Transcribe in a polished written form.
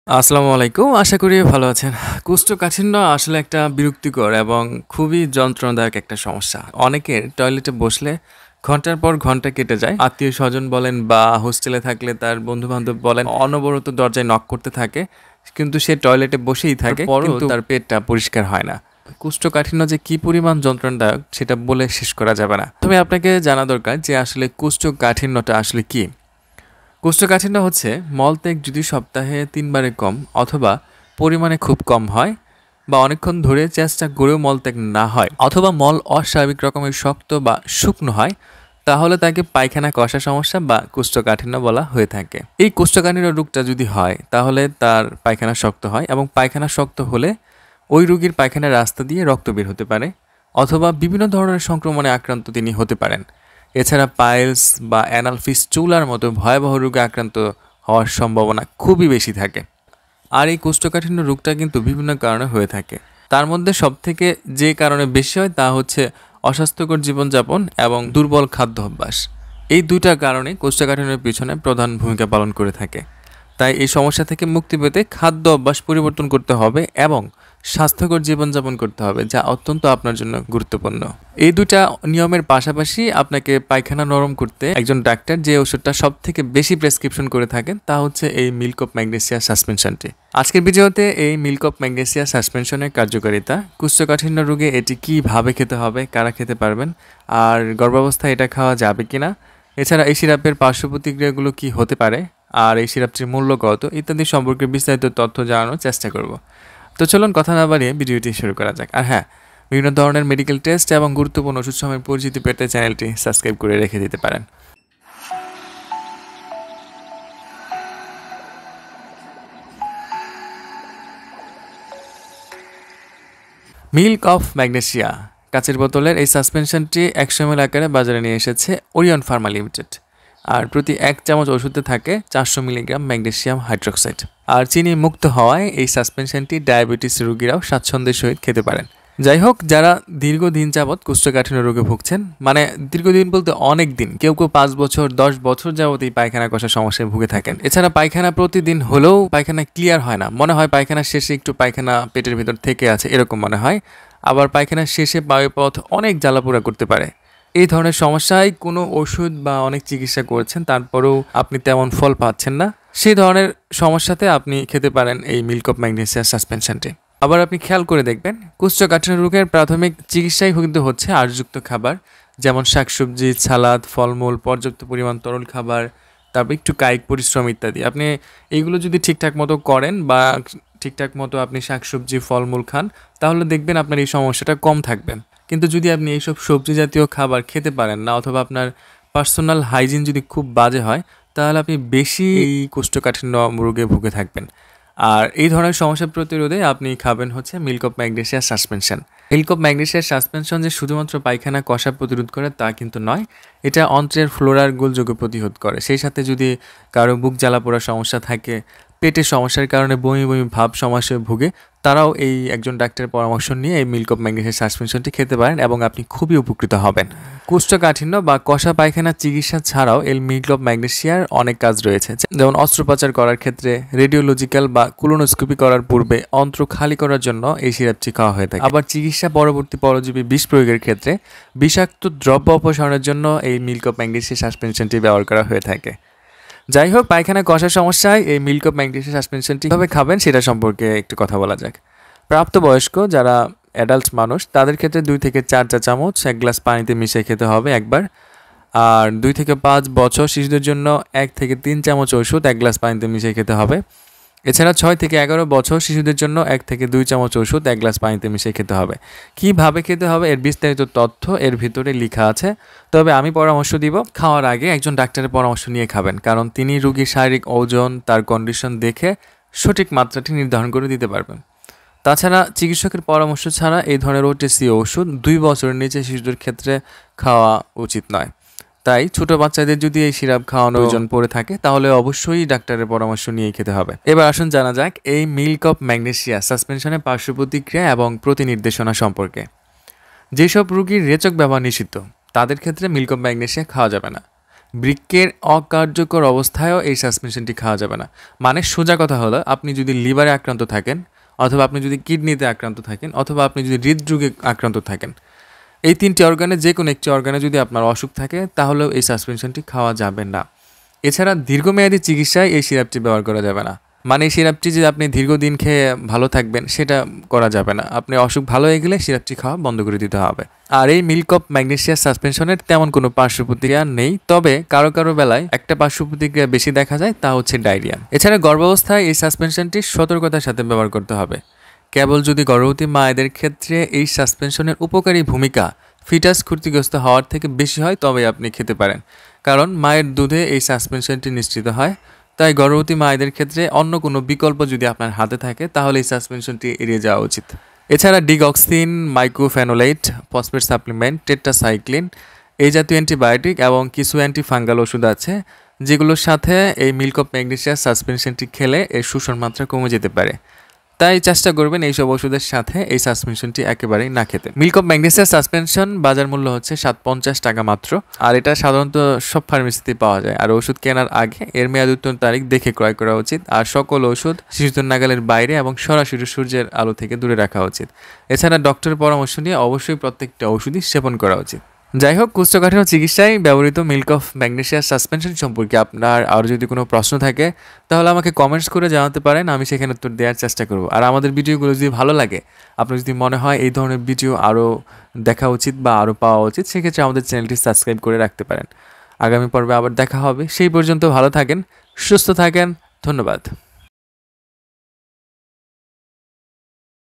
আসসালামু আলাইকুম। আশা করি ভালো আছেন। কোষ্ঠকাঠিন্য আসলে একটা বিরক্তিকর এবং খুবই যন্ত্রণাদায়ক একটা সমস্যা। অনেকের টয়লেটে বসলে ঘন্টার পর ঘন্টা কেটে যায়। আত্মীয়স্বজন বলেন বা হোস্টেলে থাকলে তার বন্ধু-বান্ধব বলেন অনবরত দরজায় নক করতে থাকে। কিন্তু সে টয়লেটে বসেই থাকে, কিন্তু তার পেটটা পরিষ্কার হয় না। কোষ্ঠকাঠিন্য যে কি পরিমাণ যন্ত্রণাদায়ক সেটা বলে শেষ করা যাবে না। তবে আপনাকে জানা দরকার যে আসলে কোষ্ঠকাঠিন্যটা আসলে কি? কোষ্ঠকাঠিন্য হচ্ছে মলত্যাগ যদি সপ্তাহে ৩ বারে কম অথবা পরিমাণে খুব কম হয় বা অনেকক্ষণ ধরে চেষ্টা করেও মলত্যাগ না হয় অথবা মল অস্বাভাবিক রকমের শক্ত বা শুকনো হয়, তাহলে তাকে পায়খানা কষা সমস্যা বা কোষ্ঠকাঠিন্য বলা হয়ে থাকে। এই কোষ্ঠকাঠিন্য রোগটা যদি হয় তাহলে তার পায়খানা শক্ত হয় এবং পায়খানা শক্ত হলে ওই রোগীর পায়খানার রাস্তা দিয়ে রক্ত বের হতে পারে অথবা বিভিন্ন ধরনের সংক্রমণে আক্রান্ত তিনি হতে পারেন। এছাড়া পাইলস বা অ্যানাল ফিস্টুলার মতো ভয়াবহ রোগে আক্রান্ত হওয়ার সম্ভাবনা খুবই বেশি থাকে। আর এই কোষ্ঠকাঠিন্য রোগটা কিন্তু বিভিন্ন কারণে হয়ে থাকে। তার মধ্যে সবথেকে যে কারণে বেশি হয় তা হচ্ছে অস্বাস্থ্যকর জীবনযাপন এবং দুর্বল খাদ্য অভ্যাস। এই দুইটা কারণে কোষ্ঠকাঠিন্যের পিছনে প্রধান ভূমিকা পালন করে থাকে। তাই এই সমস্যা থেকে মুক্তি পেতে খাদ্য অভ্যাস পরিবর্তন করতে হবে এবং স্বাস্থ্যকর জীবনযাপন করতে হবে, যা অত্যন্ত আপনার জন্য গুরুত্বপূর্ণ। এই দুটা নিয়মের পাশাপাশি আপনাকে পায়খানা নরম করতে একজন ডাক্তার যে ওষুধটা সব থেকে বেশি প্রেসক্রিপশন করে থাকেন তা হচ্ছে এই মিল্ক অফ ম্যাগনেসিয়া সাসপেনশনটি। আজকের ভিডিওতে এই মিল্ক অফ ম্যাগনেসিয়া সাসপেনশনের কার্যকারিতা, কোষ্ঠকাঠিন্য রোগে এটি কীভাবে খেতে হবে, কারা খেতে পারবেন, আর গর্ভাবস্থায় এটা খাওয়া যাবে কিনা, এছাড়া এই সিরাপের পার্শ্ব প্রতিক্রিয়াগুলো কী হতে পারে, আর এই সিরাপটির মূল্য কত ইত্যাদি সম্পর্কে বিস্তারিত তথ্য জানানোর চেষ্টা করব। তো চলুন কথা না বাড়িয়ে ভিডিওটি শুরু করা যাক। আর হ্যাঁ, বিভিন্ন ধরনের মেডিকেল টেস্ট এবং গুরুত্বপূর্ণ ওষুধ সময়ের পরিচিতি পেতে চ্যানেলটি সাবস্ক্রাইব করে রেখে দিতে পারেন। মিল্ক অফ ম্যাগনেসিয়া কাচের বোতলের এই সাসপেনশনটি 100 ml আকারে বাজারে নিয়ে এসেছে ওরিয়ন ফার্মা লিমিটেড। আর প্রতি 1 চামচ ওষুধে থাকে 400 মিলিগ্রাম ম্যাগনেসিয়াম হাইড্রোক্সাইড। আর চিনি মুক্ত হওয়ায় এই সাসপেনশনটি ডায়াবেটিস রোগীরাও স্বাচ্ছন্দ্যের সহিত খেতে পারেন। যাই হোক, যারা দীর্ঘদিন যাবৎ কোষ্ঠকাঠিন্য রোগে ভুগছেন, মানে দীর্ঘদিন বলতে অনেক দিন, কেউ কেউ 5 বছর 10 বছর যাবৎ এই পায়খানা কষা সমস্যায় ভুগে থাকেন। এছাড়া পায়খানা প্রতিদিন হলেও পায়খানা ক্লিয়ার হয় না, মনে হয় পায়খানা শেষে একটু পায়খানা পেটের ভিতর থেকে আছে এরকম মনে হয়। আবার পায়খানার শেষে বায়ুপথ অনেক জ্বালাপোড়া করতে পারে। এই ধরনের সমস্যায় কোনো ওষুধ বা অনেক চিকিৎসা করেছেন, তারপরেও আপনি তেমন ফল পাচ্ছেন না, সেই ধরনের সমস্যাতে আপনি খেতে পারেন এই মিল্ক অফ ম্যাগনেসিয়া সাসপেনশনটি। আবার আপনি খেয়াল করে দেখবেন, কোষ্ঠকাঠিন্য রোগের প্রাথমিক চিকিৎসাই কিন্তু হচ্ছে আঁশযুক্ত খাবার, যেমন শাকসবজি, সালাদ, ফলমূল, পর্যাপ্ত পরিমাণ তরল খাবার, তারপর একটু কায়িক পরিশ্রম ইত্যাদি। আপনি এইগুলো যদি ঠিকঠাক মতো করেন বা ঠিকঠাক মতো আপনি শাকসবজি, ফলমূল খান, তাহলে দেখবেন আপনার এই সমস্যাটা কম থাকবে। কিন্তু যদি আপনি এইসব সবজি জাতীয় খাবার খেতে পারেন না অথবা আপনার পার্সোনাল হাইজিন যদি খুব বাজে হয়, তাহলে আপনি বেশি এই কোষ্ঠকাঠিন্য রোগে ভুগে থাকবেন। আর এই ধরনের সমস্যা প্রতিরোধে আপনি খাবেন হচ্ছে milk of magnesia suspension. Milk of magnesia suspension যে শুধুমাত্র পায়খানা কষা প্রতিরোধ করে তা কিন্তু নয়, এটা অন্ত্রের ফ্লোরার গোলযোগ প্রতিরোধ করে। সেই সাথে যদি কারো বুক জ্বালা পোড়ার সমস্যা থাকে, পেটের সমস্যার কারণে বমি বমি ভাব সমস্যায় ভুগে, তারাও এই একজন ডাক্তারের পরামর্শ নিয়ে এই মিল্ক অফ ম্যাগনেসিয়া সাসপেনশনটি খেতে পারেন এবং আপনি খুবই উপকৃত হবেন। কোষ্ঠকাঠিন্য বা কষা পায়খানা চিকিৎসা ছাড়াও এই মিল্ক অফ ম্যাগনেসিয়ার অনেক কাজ রয়েছে, যেমন অস্ত্রোপচার করার ক্ষেত্রে, রেডিওলজিক্যাল বা কোলোনোস্কোপি করার পূর্বে অন্ত্র খালি করার জন্য এই সিরাপটি খাওয়া হয়ে থাকে। আবার চিকিৎসা পরবর্তী পরজীবী বিষ প্রয়োগের ক্ষেত্রে বিষাক্ত দ্রব্য অপসারণের জন্য এই মিল্ক অফ ম্যাগনেসিয়া সাসপেনশনটি ব্যবহার করা হয়ে থাকে। যাই হোক, পায়খানা কষার সমস্যায় এই মিল্ক অফ ম্যাগনেসিয়া সাসপেনশনটি কীভাবে খাবেন সেটা সম্পর্কে একটু কথা বলা যাক। প্রাপ্তবয়স্ক যারা অ্যাডাল্ট মানুষ, তাদের ক্ষেত্রে 2 থেকে 4 চা চামচ 1 গ্লাস পানিতে মিশিয়ে খেতে হবে একবার। আর 2 থেকে 5 বছর শিশুদের জন্য 1 থেকে 3 চামচ ওষুধ 1 গ্লাস পানিতে মিশিয়ে খেতে হবে। এছাড়া 6 থেকে 11 বছর শিশুদের জন্য 1 থেকে 2 চামচ ওষুধ 1 গ্লাস পানিতে মিশিয়ে খেতে হবে। কীভাবে খেতে হবে এর বিস্তারিত তথ্য এর ভিতরে লেখা আছে, তবে আমি পরামর্শ দিব খাওয়ার আগে একজন ডাক্তারের পরামর্শ নিয়ে খাবেন, কারণ তিনি রোগীর শারীরিক ওজন, তার কন্ডিশন দেখে সঠিক মাত্রাটি নির্ধারণ করে দিতে পারবেন। তাছাড়া চিকিৎসকের পরামর্শ ছাড়া এই ধরনের ওটিসি ওষুধ 2 বছরের নিচে শিশুদের ক্ষেত্রে খাওয়া উচিত নয়। তাই ছোট বাচ্চাদের যদি এই সিরাপ খাওয়ানোর প্রয়োজন পড়ে থাকে, তাহলে অবশ্যই ডাক্তারের পরামর্শ নিয়েই খেতে হবে। এবার আসুন জানা যাক এই মিল্ক অফ ম্যাগনেসিয়া সাসপেনশনের পার্শ্ব প্রতিক্রিয়া এবং প্রতিনির্দেশনা সম্পর্কে। যেসব রোগীর রেচক ব্যবহার নিষিদ্ধ, তাদের ক্ষেত্রে মিল্ক অফ ম্যাগনেসিয়া খাওয়া যাবে না। বৃক্কের অকার্যকর অবস্থায়ও এই সাসপেনশনটি খাওয়া যাবে না। মানে সোজা কথা হলো, আপনি যদি লিভারে আক্রান্ত থাকেন, অথবা আপনি যদি কিডনিতে আক্রান্ত থাকেন, অথবা আপনি যদি হৃদরোগে আক্রান্ত থাকেন, এই 3টি অর্গানে যে কোনো একটি অর্গানে যদি আপনার অসুখ থাকে তাহলেও এই সাসপেনশনটি খাওয়া যাবে না। এছাড়া দীর্ঘমেয়াদী চিকিৎসায় এই সিরাপটি ব্যবহার করা যাবে না। মানে এই সিরাপটি যে আপনি দীর্ঘদিন খেয়ে ভালো থাকবেন সেটা করা যাবে না। আপনি অসুখ ভালো হয়ে গেলে সিরাপটি খাওয়া বন্ধ করে দিতে হবে। আর এই মিল্ক অফ ম্যাগনেসিয়া সাসপেনশনের তেমন কোনো পার্শ্ব প্রতিক্রিয়া নেই, তবে কারো কারো বেলায় একটা পার্শ্ব প্রতিক্রিয়া বেশি দেখা যায়, তা হচ্ছে ডায়রিয়া। এছাড়া গর্ভাবস্থায় এই সাসপেনশনটি সতর্কতার সাথে ব্যবহার করতে হবে। কেবল যদি গর্ভবতী মায়েদের ক্ষেত্রে এই সাসপেনশনের উপকারী ভূমিকা ফিটাস ক্ষতিগ্রস্ত হওয়ার থেকে বেশি হয় তবে আপনি খেতে পারেন, কারণ মায়ের দুধে এই সাসপেনশনটি নিশ্চিত হয়। তাই গর্ভবতী মায়েদের ক্ষেত্রে অন্য কোনো বিকল্প যদি আপনার হাতে থাকে তাহলে এই সাসপেনশনটি এড়িয়ে যাওয়া উচিত। এছাড়া digoxin, mycophenolate, phosphate supplement, tetracycline এই জাতীয় অ্যান্টিবায়োটিক এবং কিছু অ্যান্টিফাঙ্গাল ওষুধ আছে যেগুলোর সাথে এই মিল্ক অফ ম্যাগনেসিয়া সাসপেনশনটি খেলে এর শোষণ মাত্রা কমে যেতে পারে। তাই চেষ্টা করবেন এইসব ওষুধের সাথে এই সাসপেনশনটি একেবারেই না খেতে। মিল্ক অফ ম্যাগনেসিয়া সাসপেনশন বাজার মূল্য হচ্ছে 750 টাকা মাত্র, আর এটা সাধারণত সব ফার্মেসিতে পাওয়া যায়। আর ওষুধ কেনার আগে এর মেয়াদ উত্তীর্ণ তারিখ দেখে ক্রয় করা উচিত। আর সকল ওষুধ শিশুদের নাগালের বাইরে এবং সরাসরি সূর্যের আলো থেকে দূরে রাখা উচিত। এছাড়া ডক্টরের পরামর্শ নিয়ে অবশ্যই প্রত্যেকটা ওষুধই সেবন করা উচিত। যাই হোক, কোষ্ঠকাঠিন্য চিকিৎসায় ব্যবহৃত মিল্ক অফ ম্যাগনেসিয়া সাসপেনশন সম্পর্কে আপনার আরও যদি কোনো প্রশ্ন থাকে তাহলে আমাকে কমেন্টস করে জানাতে পারেন, আমি সেখানে উত্তর দেওয়ার চেষ্টা করব। আর আমাদের ভিডিওগুলো যদি ভালো লাগে, আপনার যদি মনে হয় এই ধরনের ভিডিও আরও দেখা উচিত বা আরও পাওয়া উচিত, সেক্ষেত্রে আমাদের চ্যানেলটি সাবস্ক্রাইব করে রাখতে পারেন। আগামী পর্বে আবার দেখা হবে, সেই পর্যন্ত ভালো থাকেন, সুস্থ থাকেন, ধন্যবাদ।